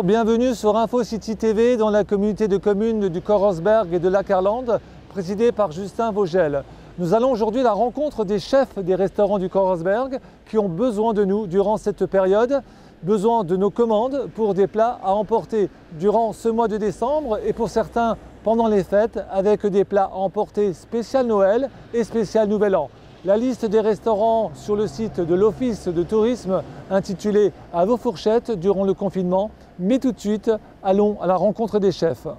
bienvenue sur InfoCity TV dans la communauté de communes du Korsberg et de l'Ackerland, présidée par Justin Vogel. Nous allons aujourd'hui à la rencontre des chefs des restaurants du Korsberg qui ont besoin de nous durant cette période, besoin de nos commandes pour des plats à emporter durant ce mois de décembre et pour certains pendant les fêtes avec des plats à emporter spécial Noël et spécial Nouvel An. La liste des restaurants sur le site de l'Office de tourisme intitulé « À vos fourchettes » durant le confinement. Mais tout de suite, allons à la rencontre des chefs.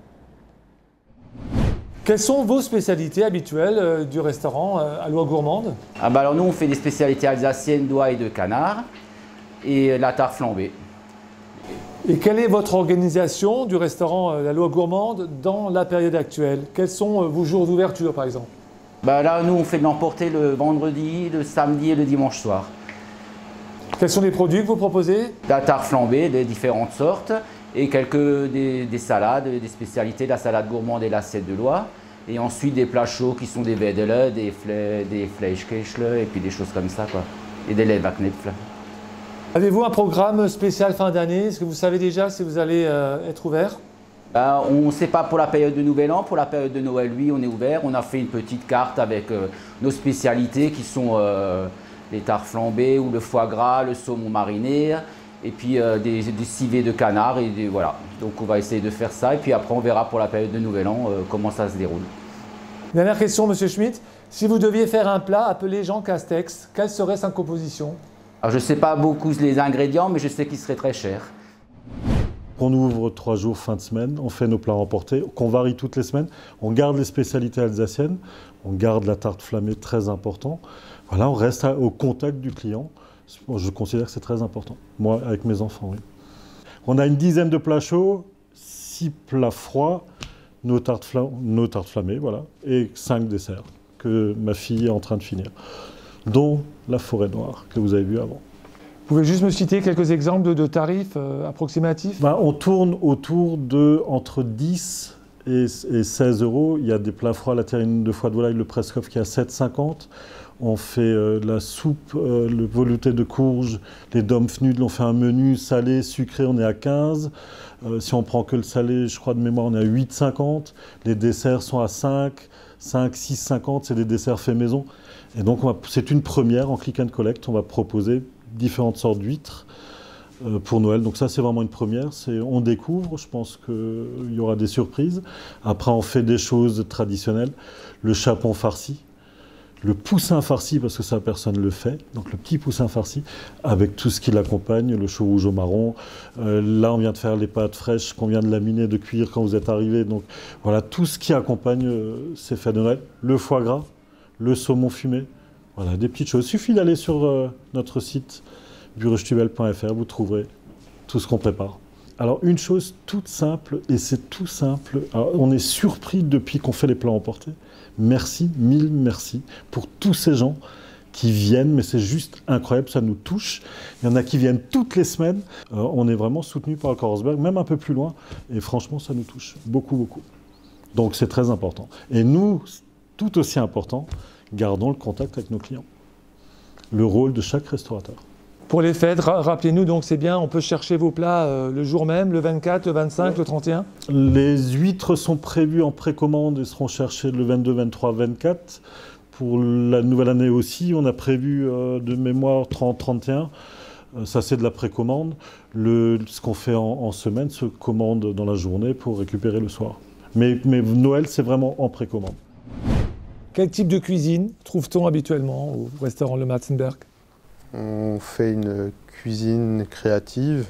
Quelles sont vos spécialités habituelles du restaurant à l'Oie Gourmande? Alors nous, on fait des spécialités alsaciennes d'oie et de canard et la tarte flambée. Et quelle est votre organisation du restaurant La Loi Gourmande dans la période actuelle? Quels sont vos jours d'ouverture par exemple? Là, nous, on fait de l'emporter le vendredi, le samedi et le dimanche soir. Quels sont les produits que vous proposez? La tarte flambée de différentes sortes et des salades, des spécialités, la salade gourmande et l'assiette de l'oie. Et ensuite des plats chauds qui sont des Wedele, des Fleischkästle et puis des choses comme ça, quoi. Et des Leberknöpfe. Avez-vous un programme spécial fin d'année? Est-ce que vous savez déjà si vous allez être ouvert? On ne sait pas pour la période de Nouvel An. Pour la période de Noël, oui, on est ouvert. On a fait une petite carte avec nos spécialités qui sont les tartes flambées ou le foie gras, le saumon mariné et puis des civets de canard. Voilà. Donc on va essayer de faire ça et puis après on verra pour la période de Nouvel An comment ça se déroule. Dernière question, Monsieur Schmitt. Si vous deviez faire un plat appelé Jean Castex, quelle serait sa composition? Alors, je ne sais pas beaucoup les ingrédients, mais je sais qu'il serait très cher. On ouvre 3 jours fin de semaine, on fait nos plats emportés, qu'on varie toutes les semaines. On garde les spécialités alsaciennes, on garde la tarte flammée, très important. Voilà, on reste au contact du client. Je considère que c'est très important. Moi, avec mes enfants, oui. On a une dizaine de plats chauds, 6 plats froids, nos tartes flammées, voilà, et 5 desserts que ma fille est en train de finir, dont la forêt noire que vous avez vue avant. Vous pouvez juste me citer quelques exemples de tarifs approximatifs? On tourne autour de entre 10 et 16 euros. Il y a des plats froids, la terrine de foie de volaille, le Preskov qui est à 7,50. On fait la soupe, le velouté de courge, les domfnudel, on fait un menu salé, sucré, on est à 15. Si on prend que le salé, je crois de mémoire, on est à 8,50. Les desserts sont à 5, 6,50, c'est des desserts faits maison. Et donc c'est une première en click and collect, on va proposer différentes sortes d'huîtres pour Noël. Donc ça, c'est vraiment une première. On découvre, je pense qu'il y aura des surprises. Après, on fait des choses traditionnelles. Le chapon farci, le poussin farci, parce que ça, personne ne le fait. Donc le petit poussin farci, avec tout ce qui l'accompagne, le chou rouge au marron. Là, on vient de faire les pâtes fraîches qu'on vient de laminer, de cuire quand vous êtes arrivés. Donc voilà, tout ce qui accompagne ces fêtes de Noël. Le foie gras, le saumon fumé. Voilà, des petites choses. Il suffit d'aller sur notre site bureaustubel.fr, vous trouverez tout ce qu'on prépare. Alors, une chose toute simple, et c'est tout simple, alors, on est surpris depuis qu'on fait les plats emportés. Merci, mille merci pour tous ces gens qui viennent, mais c'est juste incroyable, ça nous touche. Il y en a qui viennent toutes les semaines. On est vraiment soutenus par le Korsberg, même un peu plus loin, et franchement, ça nous touche beaucoup, beaucoup. Donc, c'est très important. Et nous, tout aussi important, gardons le contact avec nos clients. Le rôle de chaque restaurateur. Pour les fêtes, rappelez-nous donc, c'est bien, on peut chercher vos plats le jour même, le 24, le 25, le 31? Les huîtres sont prévues en précommande et seront cherchées le 22, 23, 24. Pour la nouvelle année aussi, on a prévu de mémoire 30, 31. Ça, c'est de la précommande. Ce qu'on fait en semaine se commande dans la journée pour récupérer le soir. Mais Noël, c'est vraiment en précommande. Quel type de cuisine trouve-t-on habituellement au restaurant Le Matzenberg? On fait une cuisine créative,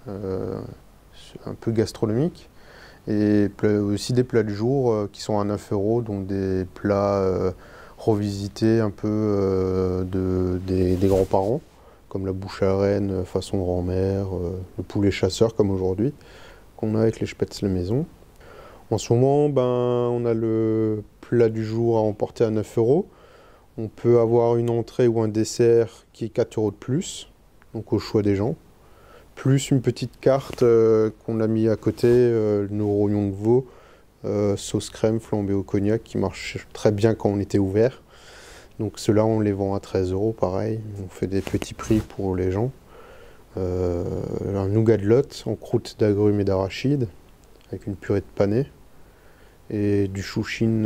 un peu gastronomique, et aussi des plats du jour qui sont à 9 €, donc des plats revisités un peu des grands-parents, comme la bouche à reine façon grand-mère, le poulet chasseur comme aujourd'hui, qu'on a avec les spätzle maison. En ce moment, on a le plat du jour à emporter à 9 €. On peut avoir une entrée ou un dessert qui est 4 € de plus, donc au choix des gens. Plus une petite carte qu'on a mis à côté, nos rognons de veau, sauce crème flambée au cognac, qui marche très bien quand on était ouvert. Donc ceux-là, on les vend à 13 € pareil. On fait des petits prix pour les gens. un nougat de lot en croûte d'agrumes et d'arachide, avec une purée de panais, et du chouchin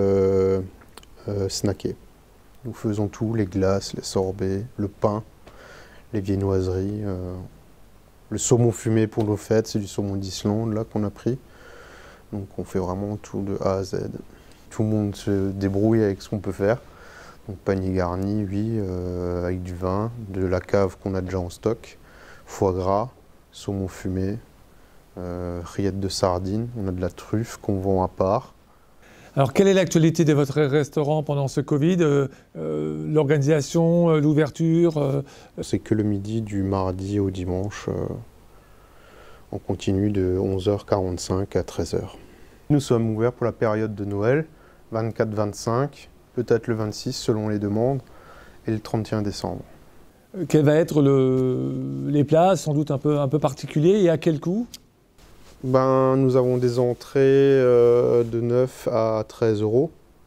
snacké. Nous faisons tout, les glaces, les sorbets, le pain, les viennoiseries, le saumon fumé pour nos fêtes, c'est du saumon d'Islande là qu'on a pris. Donc on fait vraiment tout de A à Z. Tout le monde se débrouille avec ce qu'on peut faire. Donc panier garni, oui, avec du vin, de la cave qu'on a déjà en stock, foie gras, saumon fumé, rillettes de sardines, on a de la truffe qu'on vend à part. Alors, quelle est l'actualité de votre restaurant pendant ce Covid? L'organisation, l'ouverture C'est que le midi du mardi au dimanche. On continue de 11h45 à 13h. Nous sommes ouverts pour la période de Noël, 24-25, peut-être le 26 selon les demandes, et le 31 décembre. Quels vont être les plats, sans doute un peu particuliers, et à quel coût? Nous avons des entrées de 9 à 13 €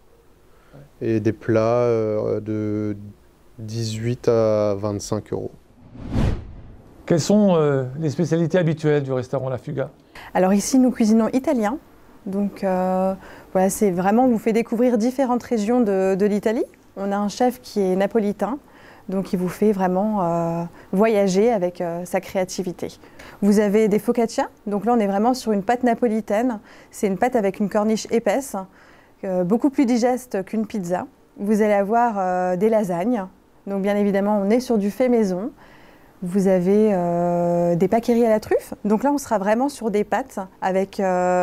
et des plats de 18 à 25 €. Quelles sont les spécialités habituelles du restaurant La Fuga? Alors ici, nous cuisinons italien. Donc voilà, c'est vraiment, on vous fait découvrir différentes régions de l'Italie. On a un chef qui est napolitain, donc il vous fait vraiment voyager avec sa créativité. Vous avez des focaccia, donc là on est vraiment sur une pâte napolitaine. C'est une pâte avec une corniche épaisse, beaucoup plus digeste qu'une pizza. Vous allez avoir des lasagnes, donc bien évidemment on est sur du fait maison. Vous avez des paqueries à la truffe, donc là on sera vraiment sur des pâtes avec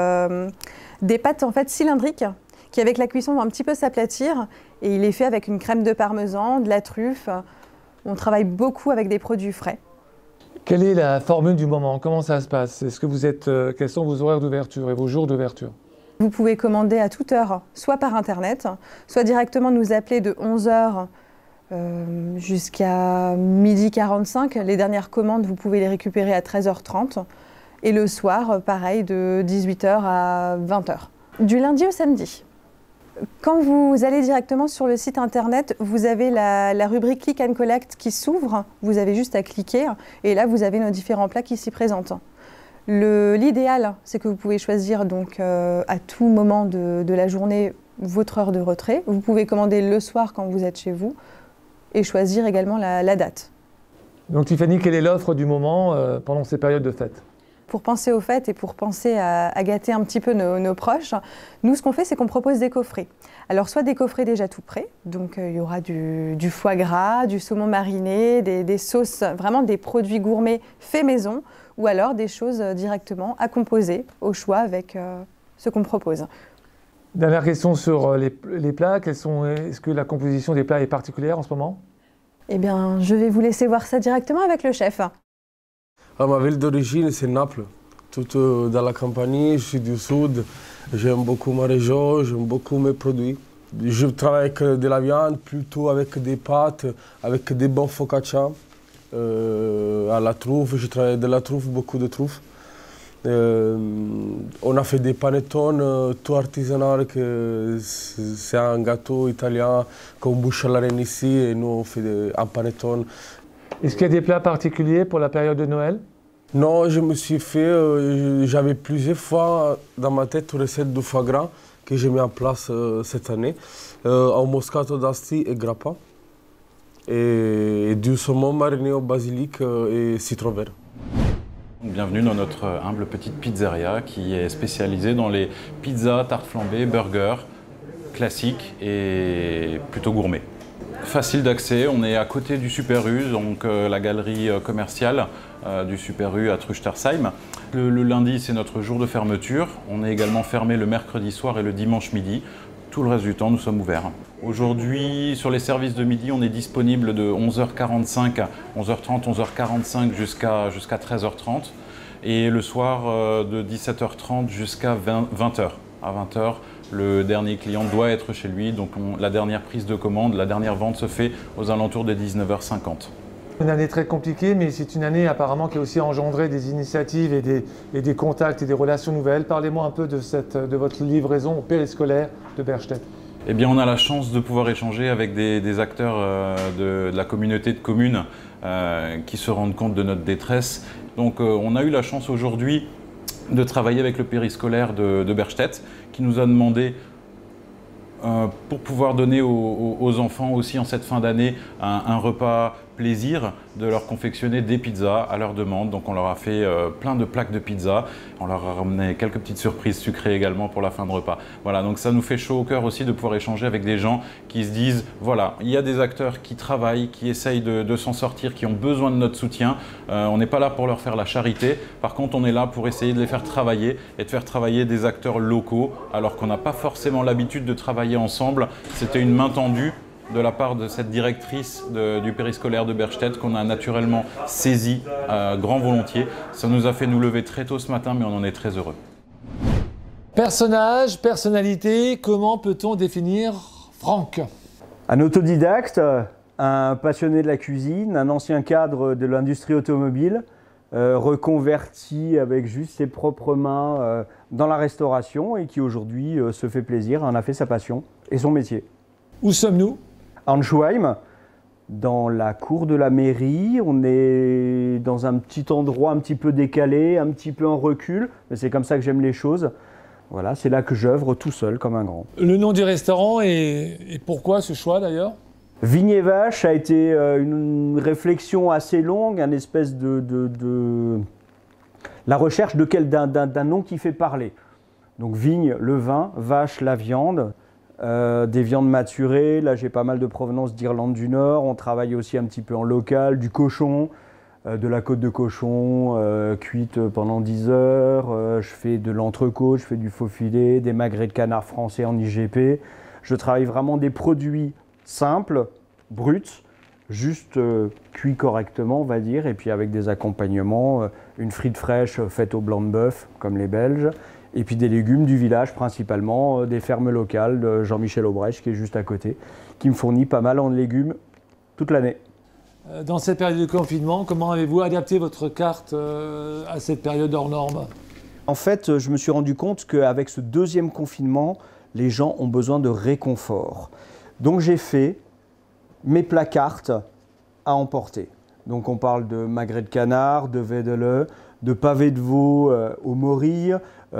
des pâtes en fait cylindriques qui avec la cuisson vont un petit peu s'aplatir et il est fait avec une crème de parmesan, de la truffe. On travaille beaucoup avec des produits frais. Quelle est la formule du moment? Comment ça se passe? Est-ce que vous êtes, quels sont vos horaires d'ouverture et vos jours d'ouverture? Vous pouvez commander à toute heure, soit par internet, soit directement nous appeler de 11h jusqu'à 12h45. Les dernières commandes, vous pouvez les récupérer à 13h30. Et le soir, pareil, de 18h à 20h. Du lundi au samedi. Quand vous allez directement sur le site internet, vous avez la rubrique Click and Collect qui s'ouvre. Vous avez juste à cliquer et là, vous avez nos différents plats qui s'y présentent. L'idéal, c'est que vous pouvez choisir donc, à tout moment de la journée votre heure de retrait. Vous pouvez commander le soir quand vous êtes chez vous et choisir également la date. Donc Tiffany, quelle est l'offre du moment pendant ces périodes de fête? Pour penser aux fêtes et pour penser à gâter un petit peu nos proches, nous, ce qu'on fait, c'est qu'on propose des coffrets. Alors, soit des coffrets déjà tout prêts, donc il y aura du foie gras, du saumon mariné, des sauces, vraiment des produits gourmets faits maison, ou alors des choses directement à composer au choix avec ce qu'on propose. Dernière question sur les plats. Est-ce que la composition des plats est particulière en ce moment? Eh bien, je vais vous laisser voir ça directement avec le chef. Ma ville d'origine, c'est Naples. Tout dans la campagne, je suis du sud. J'aime beaucoup ma région, j'aime beaucoup mes produits. Je travaille avec de la viande, plutôt avec des pâtes, avec des bons focaccia. À la truffe, je travaille de la truffe, beaucoup de truffes. On a fait des panettone tout artisanal, c'est un gâteau italien qu'on bouche à la reine ici et nous on fait un panettone. Est-ce qu'il y a des plats particuliers pour la période de Noël? Non, je me suis fait, j'avais plusieurs fois dans ma tête une recette de foie gras que j'ai mis en place cette année, en moscato d'Asti et grappa, et du saumon mariné au basilic et citron vert. Bienvenue dans notre humble petite pizzeria qui est spécialisée dans les pizzas, tartes flambées, burgers, classiques et plutôt gourmets. Facile d'accès, on est à côté du Super U, donc la galerie commerciale du Super U à Truchtersheim. Le lundi, c'est notre jour de fermeture. On est également fermé le mercredi soir et le dimanche midi. Tout le reste du temps, nous sommes ouverts. Aujourd'hui, sur les services de midi, on est disponible de 11h45 à 11h30, 11h45 jusqu'à 13h30. Et le soir, de 17h30 jusqu'à 20h. À 20h, le dernier client doit être chez lui, donc la dernière prise de commande, la dernière vente se fait aux alentours de 19h50. Une année très compliquée, mais c'est une année apparemment qui a aussi engendré des initiatives et des contacts et des relations nouvelles. Parlez-moi un peu de votre livraison au périscolaire de Bergstedt. Eh bien, on a la chance de pouvoir échanger avec des acteurs de la communauté de communes qui se rendent compte de notre détresse. Donc on a eu la chance aujourd'hui de travailler avec le périscolaire de Bergstedt qui nous a demandé pour pouvoir donner aux enfants aussi en cette fin d'année un repas plaisir, de leur confectionner des pizzas à leur demande. Donc on leur a fait plein de plaques de pizza, on leur a ramené quelques petites surprises sucrées également pour la fin de repas. Voilà, donc ça nous fait chaud au cœur aussi de pouvoir échanger avec des gens qui se disent, voilà, il y a des acteurs qui travaillent, qui essayent de s'en sortir, qui ont besoin de notre soutien. On n'est pas là pour leur faire la charité, par contre on est là pour essayer de les faire travailler et de faire travailler des acteurs locaux alors qu'on n'a pas forcément l'habitude de travailler ensemble. C'était une main tendue de la part de cette directrice du périscolaire de Bergstedt qu'on a naturellement saisi grand volontiers. Ça nous a fait nous lever très tôt ce matin, mais on en est très heureux. Personnage, personnalité, comment peut-on définir Franck? Un autodidacte, un passionné de la cuisine, un ancien cadre de l'industrie automobile, reconverti avec juste ses propres mains dans la restauration et qui aujourd'hui se fait plaisir, en a fait sa passion et son métier. Où sommes-nous? À Anschweim, dans la cour de la mairie. On est dans un petit endroit un petit peu décalé, un petit peu en recul, mais c'est comme ça que j'aime les choses. Voilà, c'est là que j'œuvre tout seul comme un grand. Le nom du restaurant et pourquoi ce choix d'ailleurs? Vigne et Vache a été une réflexion assez longue, une espèce de la recherche d'un nom qui fait parler. Donc vigne, le vin, vache, la viande. Des viandes maturées, là j'ai pas mal de provenance d'Irlande du Nord, on travaille aussi un petit peu en local, du cochon, de la côte de cochon cuite pendant 10 heures, je fais de l'entrecôte, je fais du faux filet, des magrets de canard français en IGP. Je travaille vraiment des produits simples, bruts, juste cuits correctement on va dire, et puis avec des accompagnements, une frite fraîche faite au blanc de bœuf comme les Belges, et puis des légumes du village principalement, des fermes locales de Jean-Michel Aubrecht qui est juste à côté, qui me fournit pas mal en légumes toute l'année. Dans cette période de confinement, comment avez-vous adapté votre carte à cette période hors norme? En fait, je me suis rendu compte qu'avec ce deuxième confinement, les gens ont besoin de réconfort. Donc j'ai fait mes plats cartes à emporter. Donc on parle de magret de canard, de vedele, de pavé de veau au morille,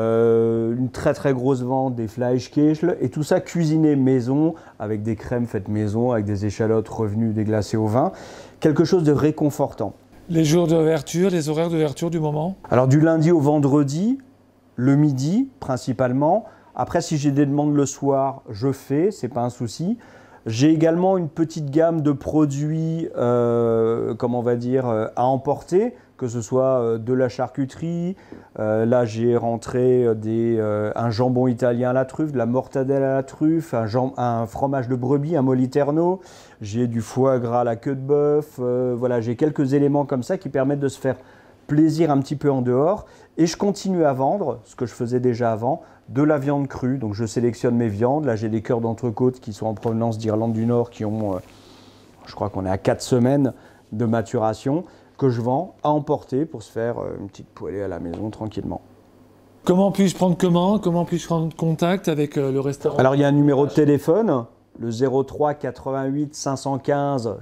une très très grosse vente des Fleischkäse et tout ça cuisiné maison avec des crèmes faites maison, avec des échalotes revenues déglacées au vin. Quelque chose de réconfortant. Les jours d'ouverture, les horaires d'ouverture du moment? Alors du lundi au vendredi, le midi principalement. Après si j'ai des demandes le soir, je fais, c'est pas un souci. J'ai également une petite gamme de produits, comment on va dire, à emporter, que ce soit de la charcuterie. Là, j'ai rentré un jambon italien à la truffe, de la mortadelle à la truffe, un fromage de brebis, un moliterno. J'ai du foie gras à la queue de bœuf. Voilà, j'ai quelques éléments comme ça qui permettent de se faire plaisir un petit peu en dehors. Et je continue à vendre, ce que je faisais déjà avant, de la viande crue. Donc je sélectionne mes viandes. Là, j'ai des cœurs d'entrecôte qui sont en provenance d'Irlande du Nord, qui ont, je crois qu'on est à 4 semaines de maturation, que je vends à emporter pour se faire une petite poêlée à la maison tranquillement. Comment puis-je prendre commande? Comment puis-je prendre contact avec le restaurant? Alors il y a un numéro de téléphone, le 03 88 515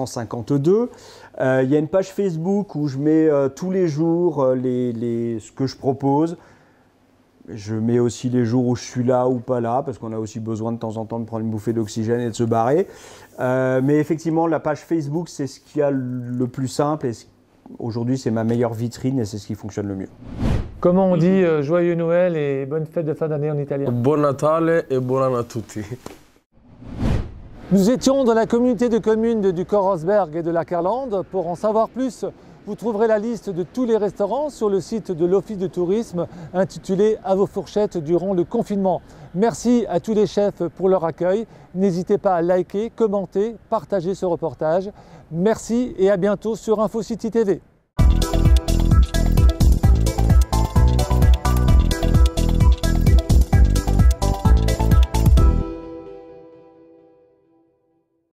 552. Il y a une page Facebook où je mets tous les jours ce que je propose. Je mets aussi les jours où je suis là ou pas là, parce qu'on a aussi besoin de temps en temps de prendre une bouffée d'oxygène et de se barrer. Mais effectivement, la page Facebook, c'est ce qu'il y a le plus simple. Et aujourd'hui, c'est ma meilleure vitrine et c'est ce qui fonctionne le mieux. Comment on dit joyeux Noël et bonne fête de fin d'année en italien? Buon Natale e buon anno a tutti. Nous étions dans la communauté de communes du Korosberg et de l'Ackerland. Pour en savoir plus, vous trouverez la liste de tous les restaurants sur le site de l'Office de tourisme intitulé « À vos fourchettes durant le confinement ». Merci à tous les chefs pour leur accueil. N'hésitez pas à liker, commenter, partager ce reportage. Merci et à bientôt sur InfoCity TV.